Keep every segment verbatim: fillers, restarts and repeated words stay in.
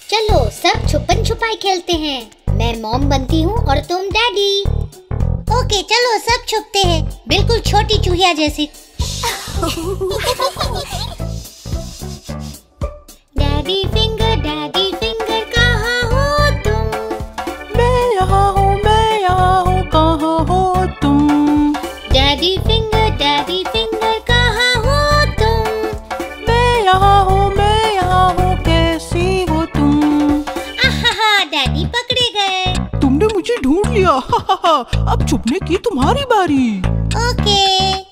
चलो सब छुपन छुपाई खेलते हैं। मैं मॉम बनती हूँ और तुम डैडी। ओके चलो सब छुपते हैं, बिल्कुल छोटी चूहिया जैसी। डैडी फिंगर डैडी फिंगर कहाँ हो तुम? मैं यहाँ हूँ मैं यहाँ हूँ, कहाँ हो तुम? डैडी फिंगर डैडी फिंगर कहाँ हो तुम? मैं यहाँ हूँ मैं यहाँ हूँ, कैसी हो तुम? आहा डैडी पकड़े गए। तुमने मुझे ढूंढ लिया। अब छुपने की तुम्हारी बारी। Okay.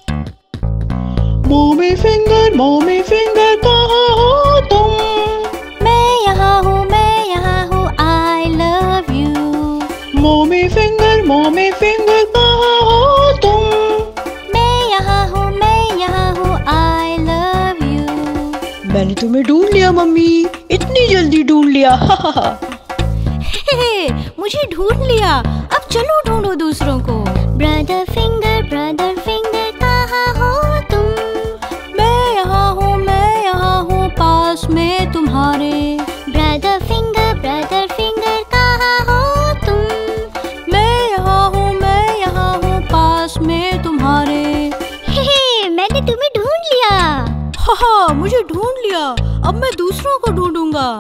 Mommy finger mommy finger कहाँ हो तुम? मैं यहाँ हूँ मैं यहाँ हूँ, I love you। Mommy finger mommy finger कहाँ हो तुम? मैं यहाँ हूँ मैं यहाँ हूँ, I love you। मैंने तुम्हें ढूंढ लिया मम्मी, इतनी जल्दी ढूंढ लिया। हे, मुझे ढूंढ लिया। अब चलो ढूंढो दूसरों को। ब्रदर फिंगर ब्रदर फिंगर कहाँ हो तुम? मैं यहाँ हूँ मैं यहाँ हूँ, पास में तुम्हारे। ब्रदर फिंगर ब्रदर फिंगर कहाँ हो तुम? मैं यहाँ हूँ मैं यहाँ हूँ, पास में तुम्हारे। हे मैंने तुम्हें ढूंढ लिया। हा हा मुझे ढूंढ लिया। अब मैं दूसरों को ढूंढूंगा।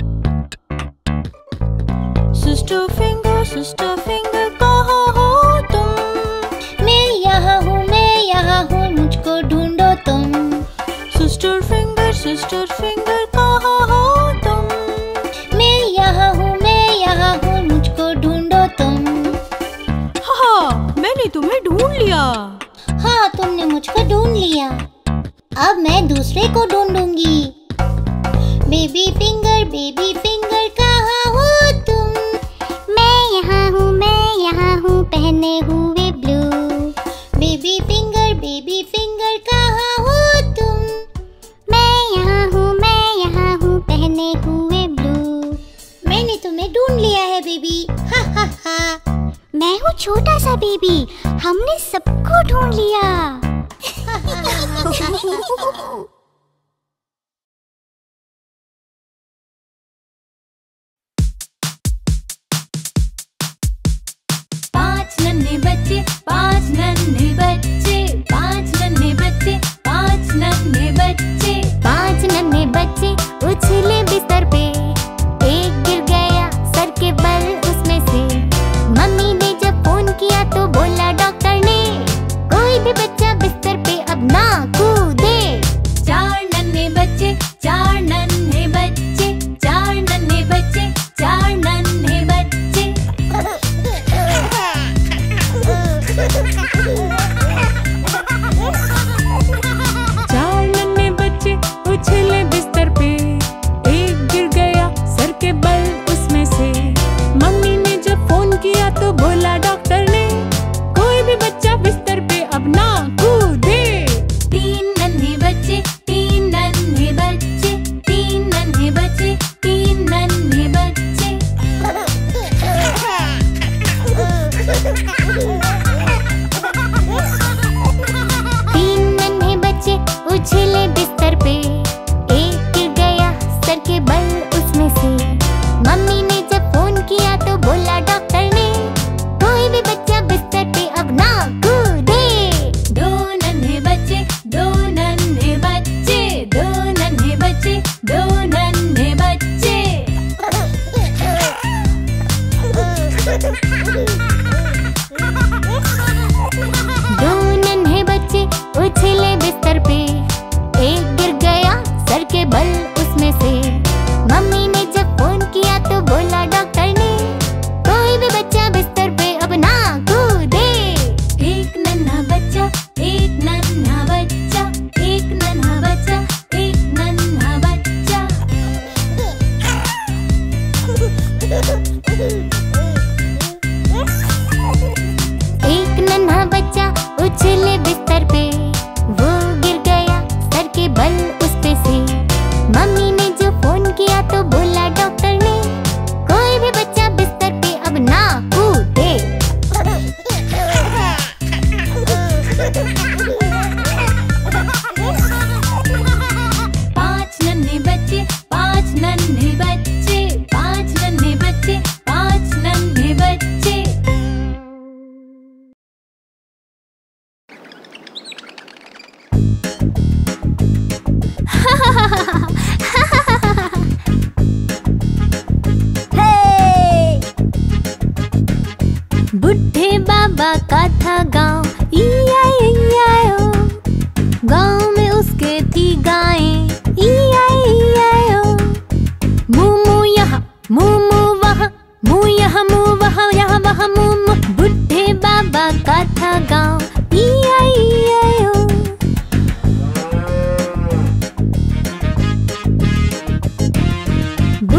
सिस्टर फिंगर सिस्टर फिंगर कहाँ हो तुम? मैं यहाँ हूँ मैं यहाँ हूँ, मुझको ढूंढो तुम। सिस्टर फिंगर सिस्टर फिंगर कहाँ हो तुम? मैं यहाँ हूँ मैं यहाँ हूँ, मुझको ढूंढो तुम। हाँ मैंने तुम्हें ढूंढ लिया। हाँ तुमने मुझको ढूंढ लिया। अब मैं दूसरे को ढूंढूंगी। बेबी फिंगर बेबी फिंगर कहाँ हो तुम? मैं यहाँ हूँ मैं यहाँ हूँ, पहने हुए blue. Baby finger baby finger कहाँ हो तुम? मैं यहाँ हूँ मैं यहाँ हूँ, पहने हुए ब्लू। मैंने तुम्हें ढूंढ लिया है बेबी। हा हा हा। मैं हूँ छोटा सा बेबी, हमने सबको ढूंढ लिया। पांच नन्हे बच्चे पांच नन्हे बच्चे, पांच नन्हे बच्चे पांच नन्हे बच्चे। पांच नन्हे बच्चे उछले बिस्तर पे, एक गिर गया सर के बल उसमें से। मम्मी ने जब फोन किया तो बोला डॉक्टर ने, कोई भी बच्चा बिस्तर पे अब ना कूदे। चार नन्हे बच्चे चार नन्हे बच्चे, चार नन्हे बच्चे चार नन्हे बच्चे। चार नन्हे बच्चे उछले बिस्तर पे,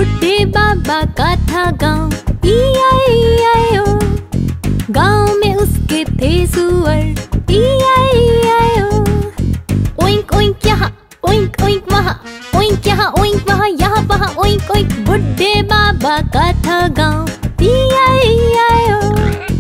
बुड्ढे बाबा का था गाँव, ई आई ई आई ओ। गाँव में उसके थे सुअर, E I E I O. Oink oink यहाँ, ओइंक ओइंक वहाँ, ओइंक यहाँ ओइंक वहाँ, यहाँ वहाँ ओइंक ओइंक। बुड्ढे बाबा का था गाँव, ई आई ई आई ओ।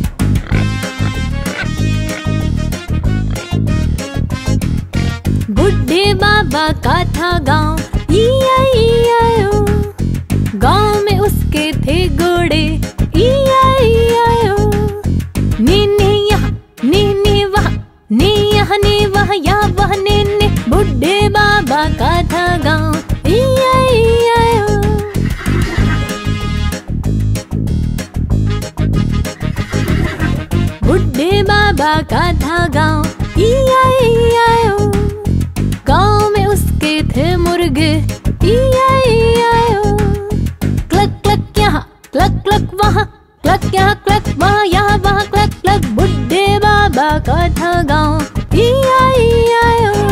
बुड्ढे बाबा का था गाँव, ई आई ई आई ओ। गाँव में उसके थे घोड़े, ई आई ई आई ओ। ने ने यहाँ, ने ने वहाँ, ने यहाँ ने वहाँ, यहाँ वहाँ ने ने। बुड्ढे बाबा का था गाँव, ई आई ई आई ओ। बुड्ढे बाबा का था गाँव, ई आई ई आई ओ। गाँव में उसके थे मुर्गे, E I E I O. Cluck cluck यहाँ, क्लक क्लक वहाँ, क्लक यहाँ क्लक वहाँ, यहाँ वहाँ क्लक क्लक। बुड्ढे बाबा का था गाँव, ई आई ई आई ओ।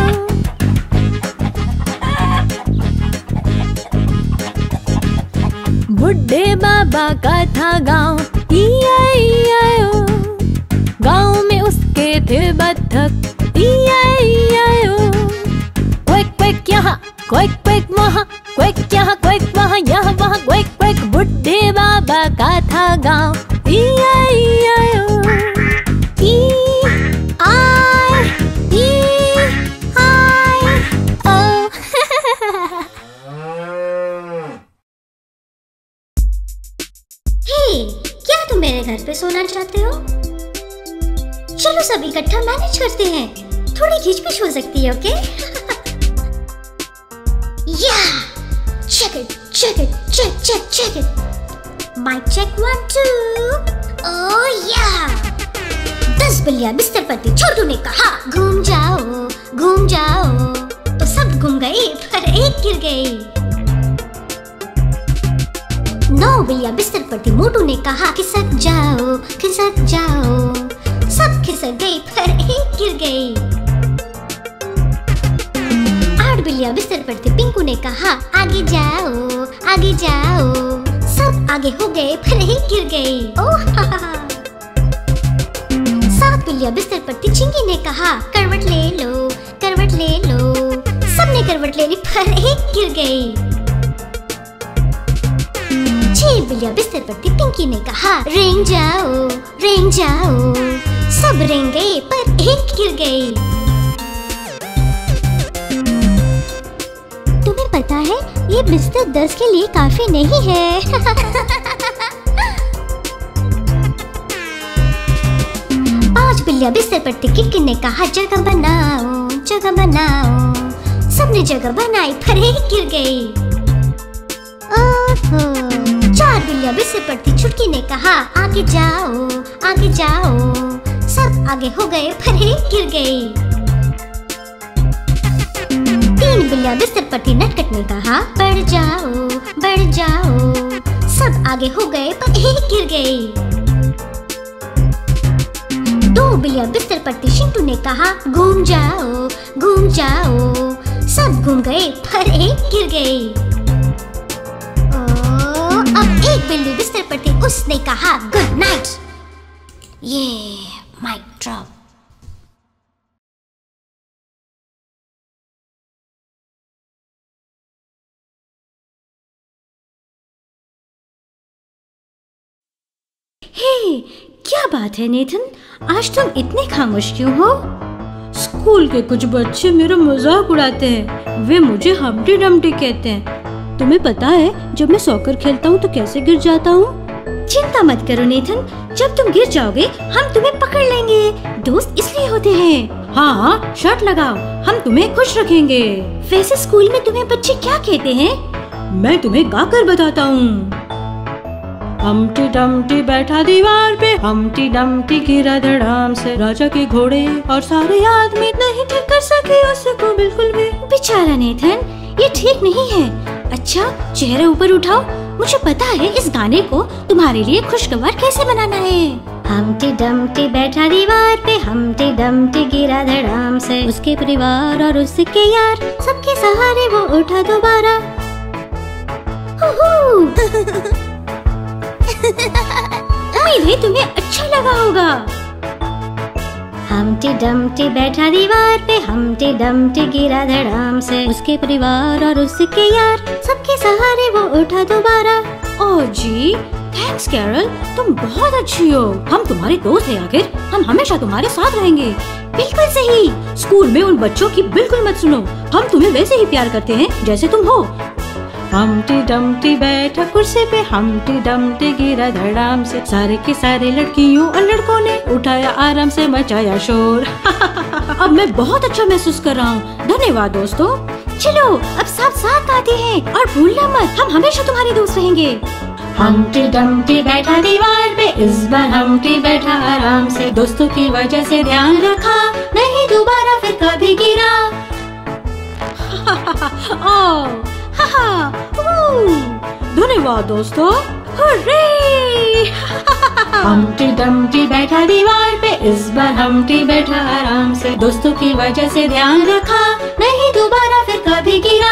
बुड्ढे बाबा का था गाँव, ई आई ई आई ओ। गाँव में उसके थे बत्तख, E I E I O. Quack quack यहाँ, क्वैक क्वैक वहाँ, क्वैक यहाँ क्वैक वहाँ, यहाँ वहाँ क्वैक क्वैक। बुड्ढे बाबा का था गाँव, ई I E I O. E I E I ओ। हे, क्या तुम मेरे घर पे सोना चाहते हो? चलो सब इकट्ठा मैनेज करते हैं, थोड़ी खिचपिच हो सकती है, okay? Yeah, check it, check it, check, check, check it. Mic check one two. Oh yeah. दस बिल्लियाँ बिस्तर पर थी, छोटू ने कहा घूम जाओ, घूम जाओ। तो सब घूम गए पर एक गिर गई। नौ बिल्लियाँ बिस्तर पर थी, मोटू ने कहा खिसक जाओ, खिसक जाओ। सब खिसक गई पर एक गिर गई। बिल्लियाँ बिस्तर पर थी, पिंकू ने कहा आगे जाओ, आगे जाओ। सब आगे हो गए पर एक गिर गई। ओह सात बिल्लियाँ बिस्तर पर थी, चिंकी ने कहा करवट ले लो, करवट ले लो। सबने करवट ले ली पर एक गिर गई। छह बिल्लियाँ बिस्तर पर थी, पिंकी ने कहा रेंग जाओ, रेंग जाओ। सब रेंग गए पर एक गिर गई। तुम्हें पता है ये बिस्तर दस के लिए काफी नहीं है। पांच बिल्लियाँ बिस्तर पर थी, किटकिट ने कहा जगह बनाओ, जगह बनाओ। सबने जगह बनाई पर एक गिर गई। ओहो। चार बिल्लियाँ बिस्तर पर थी, छुटकी ने कहा आगे जाओ, आगे जाओ। सब आगे हो गए पर एक गिर गई। तीन बिल्लियाँ बिस्तर पर थी, नटखट ने कहा बढ़ जाओ, बढ़ जाओ। सब आगे हो गए पर एक गिर गई। दो बिल्लियाँ बिस्तर पर थी, शिंटू ने कहा घूम जाओ, घूम जाओ। सब घूम गए पर एक गिर गई। ओ, अब एक बिल्ली बिस्तर पर थी, उसने कहा गुड नाइट। ये माइक ड्रॉप। हे, क्या बात है नेथन, आज तुम इतने खामोश क्यों हो? स्कूल के कुछ बच्चे मेरा मजाक उड़ाते हैं। वे मुझे हम्टी डम्टी कहते हैं। तुम्हें पता है जब मैं सॉकर खेलता हूँ तो कैसे गिर जाता हूँ? चिंता मत करो नेथन, जब तुम गिर जाओगे हम तुम्हें पकड़ लेंगे। दोस्त इसलिए होते हैं। हाँ हाँ, शर्ट लगाओ, हम तुम्हें खुश रखेंगे। वैसे स्कूल में तुम्हें बच्चे क्या कहते हैं? मैं तुम्हें गाकर बताता हूँ। हम्टी डम्टी बैठा दीवार पे, हम्टी डम्टी गिरा धड़ाम से। राजा के घोड़े और सारे आदमी नहीं ठीक कर सके उसको बिल्कुल भी। बेचारा नेथन, ये ठीक नहीं है। अच्छा चेहरा ऊपर उठाओ, मुझे पता है इस गाने को तुम्हारे लिए खुशगवार कैसे बनाना है। हम्टी डम्टी बैठा दीवार पे, हम्टी डम्टी गिरा धड़ाम से। उसके परिवार और उसके यार सबके सहारे वो उठा दोबारा। उम्मीद है तुम्हें अच्छा लगा होगा। हमटी डमटी बैठा दीवार पे, हमटी डमटी गिरा धड़ाम से, उसके परिवार और उसके यार सबके सहारे वो उठा दोबारा। ओह जी, थैंक्स कैरल, तुम बहुत अच्छी हो। हम तुम्हारे दोस्त हैं आखिर, हम हमेशा तुम्हारे साथ रहेंगे। बिल्कुल सही। स्कूल में उन बच्चों की बिल्कुल मत सुनो, हम तुम्हें वैसे ही प्यार करते हैं जैसे तुम हो। हमटी डमटी बैठा कुर्सी पे, हमटी डमटी गिरा धड़ाम से, सारे के सारे लड़कियों और लड़कों ने उठाया आराम से, मचाया शोर। अब मैं बहुत अच्छा महसूस कर रहा हूँ। धन्यवाद दोस्तों। चलो अब सब साथ गाते हैं और भूलना मत, हम हमेशा तुम्हारे दोस्त रहेंगे। हमटी डमटी बैठा दीवार पे, इस बार हमटी बैठा आराम से, दोस्तों की वजह से ध्यान रखा, नहीं दोबारा फिर कभी गिरा। ओह, हा हा, धन्यवाद दोस्तों। हुर्रे! हमटी डमटी बैठा दीवार पे, इस बार हमटी बैठा आराम से, दोस्तों की वजह से ध्यान रखा, नहीं दोबारा फिर कभी गिरा।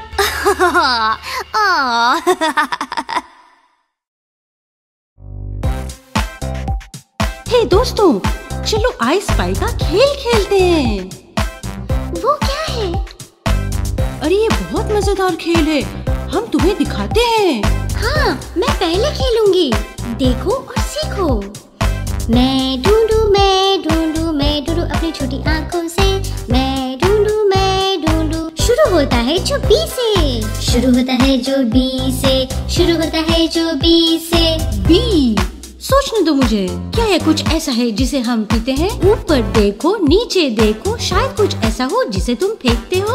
हे दोस्तों, चलो आई स्पाई का खेल खेलते हैं। वो क्या है? अरे ये बहुत मजेदार खेल है, हम तुम्हें दिखाते हैं। हाँ, मैं पहले खेलूंगी, देखो और सीखो। मैं ढूंढू मैं ढूंढू मैं ढूंढू अपनी छोटी आंखों से, मैं ढूंढू मैं ढूंढू। शुरू होता है जो बी से, शुरू होता है जो बी से, शुरू होता है जो बी से। बी, सोचने दो मुझे, क्या ये कुछ ऐसा है जिसे हम पीते हैं? ऊपर देखो, नीचे देखो, शायद कुछ ऐसा हो जिसे तुम फेंकते हो।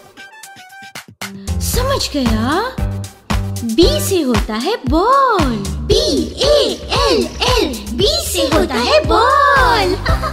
समझ गया, बी से होता है ball. B A L L, B से होता है बॉल।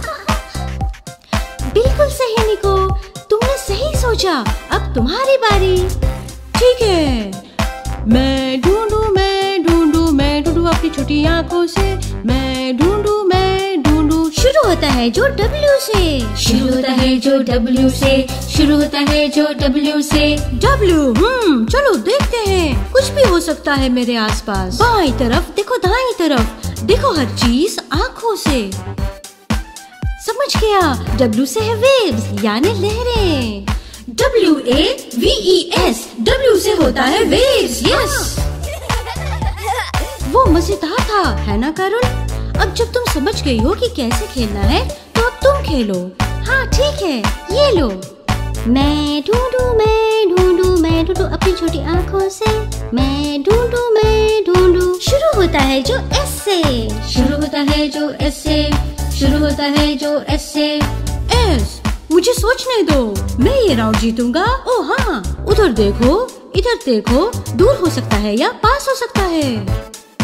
बिल्कुल सही निको, तुमने सही सोचा। अब तुम्हारी बारी। ठीक है, मैं ढूंढू मैं ढूंढू मैं ढूंढू अपनी छोटी आंखों से, मैं ढूंढू मैं ढूंढू। शुरू होता है जो डब्ल्यू से, शुरू होता है जो डब्ल्यू से, शुरू होता है जो डब्ल्यू से। डब्ल्यू, हम्म, चलो देखते हैं, कुछ भी हो सकता है मेरे आसपास। बाईं तरफ देखो, दाईं तरफ देखो, हर चीज आंखों से। समझ गया, डब्ल्यू से है वेव्स, यानी लहरें। W A V E S, W से होता है वेव्स। यस, वो मजेदार था, है ना करुण? अब जब तुम समझ गई हो कि कैसे खेलना है, तो अब तुम खेलो। हाँ ठीक है, ये लो। मैं ढूंढू मैं ढूंढू मैं ढूंढू अपनी छोटी आंखों से, मैं ढूंढू मैं ढूंढू। शुरू होता है जो एस से, शुरू होता है जो एस से, शुरू होता है जो एस से। एस, मुझे सोचने दो, मैं ये राउंड जीतूंगा। ओ हाँ, उधर देखो, इधर देखो, दूर हो सकता है या पास हो सकता है।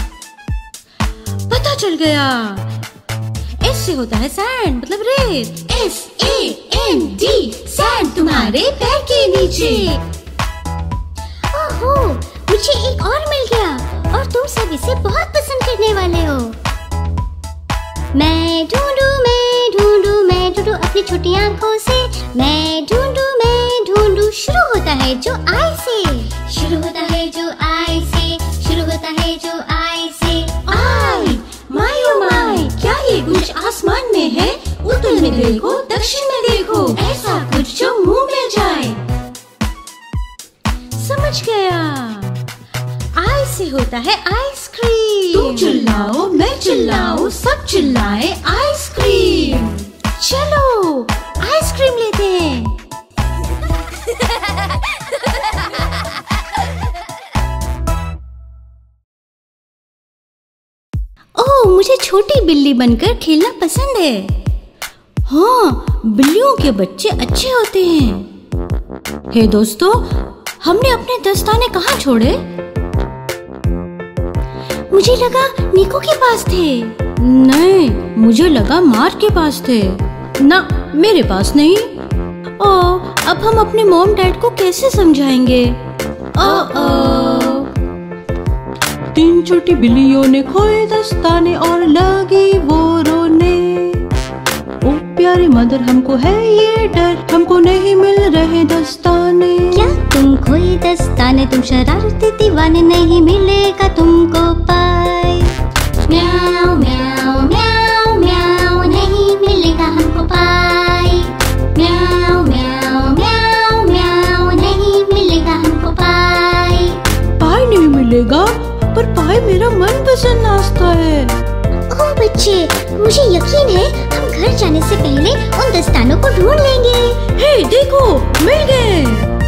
पता चल गया, एस से होता है सैंड, मतलब रेत। S A N D, sand, तुम्हारे पैर के नीचे। ओहो, मुझे एक और मिल गया और तुम सब इसे बहुत पसंद करने वाले हो। मैं ढूंढू मैं ढूंढू मैं ढूंढू अपनी छोटी आंखों से, मैं ढूंढू मैं ढूंढू। शुरू होता है जो आई से, शुरू होता है जो आई से, शुरू होता है जो आई से। आई, माय ओ माय, क्या ये कुछ आसमान में है? उत्तर में देखो, दक्षिण में देखो, ऐसा कुछ जो मुंह में जाए। समझ गया, आई से होता है आइसक्रीम। तुम चिल्लाओ, मैं चिल्लाऊं, सब चिल्लाए आइसक्रीम। चलो आइसक्रीम लेते हैं। ओह, मुझे छोटी बिल्ली बनकर खेलना पसंद है। हाँ, बिल्लियों के बच्चे अच्छे होते हैं। हे दोस्तों, हमने अपने दस्ताने कहाँ छोड़े? मुझे लगा निको के पास थे। नहीं, मुझे लगा मार्क के पास थे। ना, मेरे पास नहीं। ओह, अब हम अपने मॉम डैड को कैसे समझाएंगे? ओह ओह। तीन छोटी बिल्लियों ने खोए दस्ताने और लगी वो रोने। ओ प्यारी मदर, हमको है ये डर, हमको नहीं मिल रहे दस्ताने। क्या तुम खोए दस्ताने, तुम शरारती दीवाने, नहीं मिलेगा तुमको पाए। म्याऊ म्याऊ म्याऊ म्याऊ, नहीं मिलेगा हमको पाए। म्याऊ म्याऊ म्याऊ म्याऊ, नहीं मिलेगा हमको पाए। पाई नहीं मिलेगा, पर पाई मेरा मनपसंद नाश्ता है। ओह बच्चे, मुझे यकीन है हम घर जाने से पहले उन दस्तानों को ढूंढ लेंगे। हे देखो, मिल गए।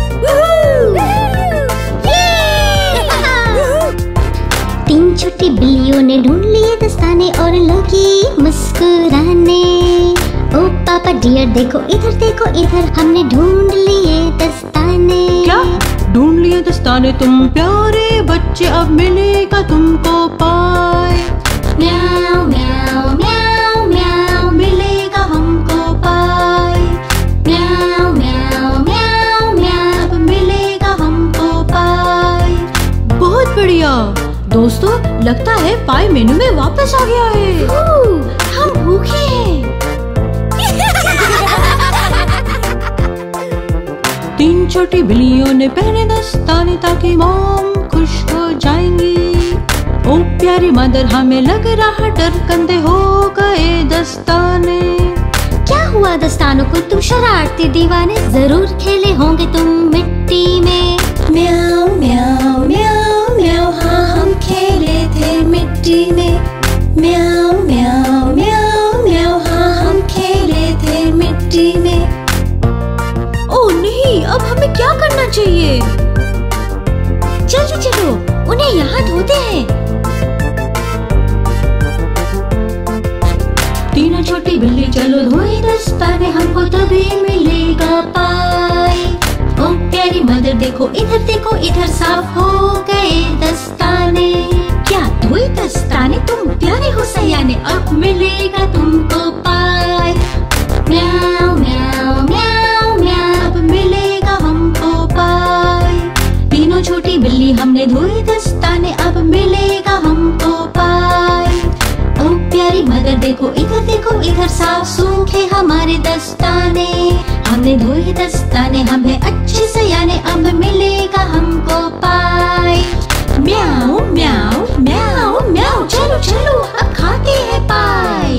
तीन छोटी बिल्लियों ने ढूंढ लिए दस्ताने और लगी मुस्कुराने। ओ पापा डियर देखो इधर, देखो इधर, हमने ढूंढ लिए दस्ताने। क्या ढूंढ लिए दस्ताने तुम प्यारे बच्चे, अब मिलेगा तुमको पाए। म्याऊ म्याऊ म्याऊ म्याऊ, मिलेगा हमको पाए। म्याऊ म्याऊ म्याऊ म्याऊ, अब मिलेगा हमको पाए। बहुत बढ़िया दोस्तों, लगता है पाई मेनू में वापस आ गया है। हम भूखे हैं। तीन छोटी बिल्लियों ने पहने दस्ताने ताकि मॉम खुश हो जाएंगी। ओ प्यारी मदर, हमें लग रहा डर, कंधे हो गए दस्ताने। क्या हुआ दस्तानों को, तुम शरारती दीवाने, जरूर खेले होंगे तुम मिट्टी में। म्याऊ म्याऊ म्याऊ म्याऊ, हाँ हम खेले थे मिट्टी में। म्याऊ म्याऊ म्याऊ म्याऊ, हाँ हम खेले थे मिट्टी में। ओ नहीं, अब हमें क्या करना चाहिए? जल्दी चलो, उन्हें यहाँ धोते हैं। तीनों छोटी बिल्ली चलो धोए दस्ताने, हमको तभी मिलेगा पाए। ओ प्यारी मदर देखो इधर, देखो इधर, साफ हो गए दस्ताने। क्या धोए दस्ताने तुम प्यारे हो सयाने, अब मिलेगा तुमको पाए। म्याऊ म्याऊ म्याऊ म्याऊ, अब मिलेगा हमको पाए। तीनों छोटी बिल्ली हमने धोए दस्ताने, अब मिलेगा हमको पाए। ओ प्यारी मदर देखो इधर, देखो इधर, साफ सूखे हमारे दस्ताने। हमने धोए दस्ताने, हमें अच्छे सयाने, अब मिलेगा हमको पाए। म्याऊ म्याऊ म्याऊ म्याऊ, चलो चलो अब खाते हैं पाए।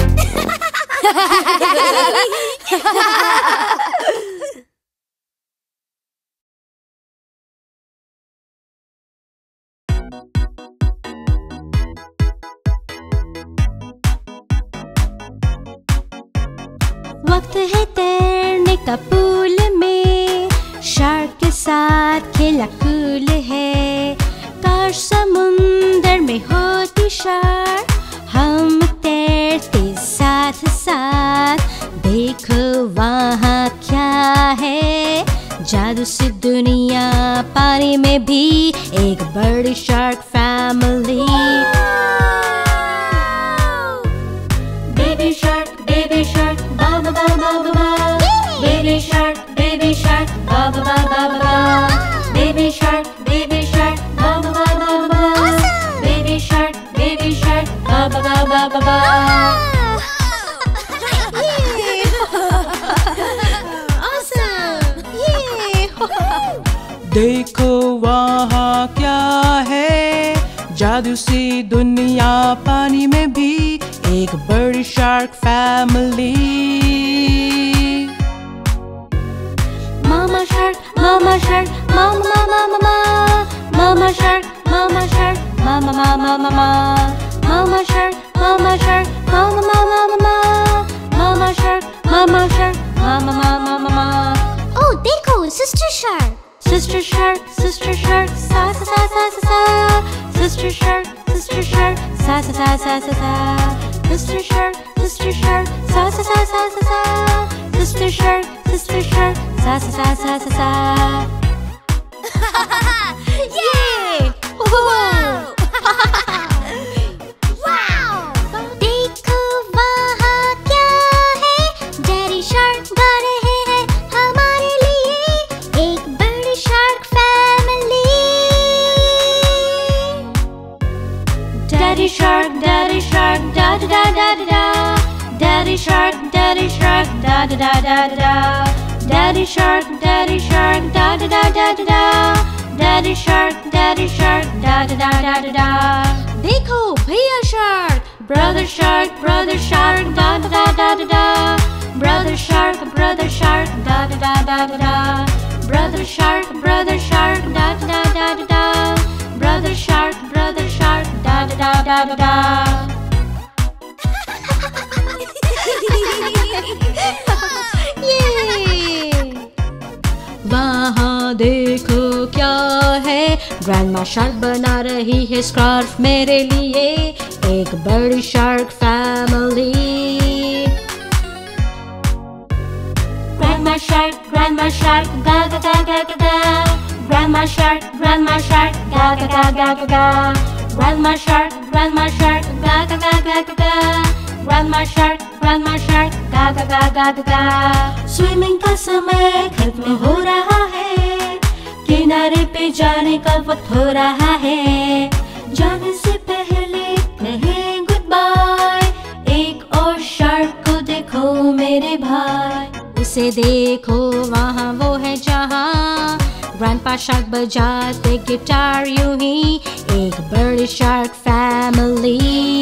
वक्त है तैरने का पूल में, शार्क के साथ खेला कूल है। काश समुंदर में होती शार्क, हम तैरते साथ साथ। देखो वहाँ क्या है, जादू सी दुनिया, पानी में भी एक बड़ी shark family. Baby shark, baby shark, बा बा बा बा बा बा। बेबी शार्क, बेबी शार्क, बा बा बा बा बा बा। बेबी शार्क, बेबी शार्क, बा बा बा बा बा बा। बेबी शार्क, बेबी शार्क, बा बा बा बा बा बा। देखो वहाँ क्या है, जादू सी दुनिया, पानी में भी एक बड़ी shark family. Mama shark, mama shark, mama mama mama. Mama shark, mama shark, mama mama mama. Mama shark, mama shark, mama mama mama. Mama shark, mama shark, mama mama mama. Oh देखो, sister shark. Sister shark, sister shark, sa sa sa sa sa sa. Sister shark, sister shark, sa sa sa sa sa sa. Sister shark, sister shark, sa sa sa sa sa sa. Sister shark, sister shark, sa sa sa sa sa sa. Yay! Wow! देखो वहाँ क्या है, daddy shark गा रहे हैं हमारे लिए एक बड़ी shark family. Daddy shark, daddy shark, da da da da da da. Daddy shark, daddy shark, da da da da da da. Daddy shark, daddy shark, da da da da da da. Daddy shark, daddy shark, da da da da da da. देखो भैया shark, brother shark, brother shark, da da da da da da. Brother shark, brother shark, da da da da da da. Brother shark, brother shark, da da da da da da. Brother shark, brother shark, da da da da da da. वहाँ देखो क्या है, grandma shark बना रही है scarf मेरे लिए, एक बड़ी shark family. Grandma shark, grandma shark, ga ga ga ga ga ga. Grandma shark, grandma shark, ga ga ga ga ga ga. Grandma shark, grandma shark, ga ga ga ga ga ga. Grandma shark, grandma shark, ga ga ga ga ga ga. Swimming का समय खत्म हो रहा है, किनारे पे जाने का वक्त हो रहा है। जाने से पहले कहें गुड बाय, एक और शार्क को देखो मेरे भाई, उसे देखो वहाँ वो है जहाँ ग्रैंडपा शार्क बजाते गिटार यूं ही, एक बड़ी shark family.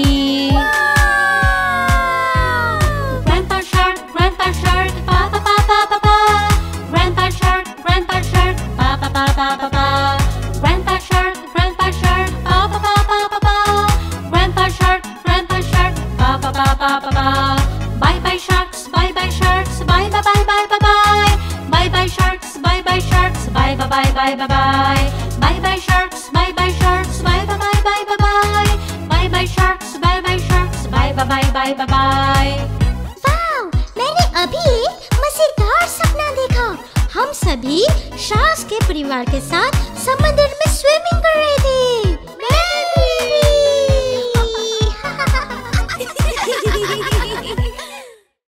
Grandpa shark, grandpa shark, pa pa pa pa pa pa. Grandpa shark, grandpa shark, pa pa pa pa pa pa. Grandpa shark, grandpa shark, pa pa pa pa pa pa. Grandpa shark, grandpa shark, pa pa pa pa pa pa. Bye bye sharks, bye bye sharks, bye bye bye bye bye bye. Bye bye sharks, bye bye sharks, bye bye bye bye bye bye. Bye bye sharks, bye bye sharks, bye bye bye bye bye bye. Bye bye sharks, bye bye sharks, bye bye bye bye bye bye. Wow, मैंने अभी एक मजेदार सपना देखा। हम सभी sharks के परिवार के साथ समुद्र में स्विमिंग कर रहे थे।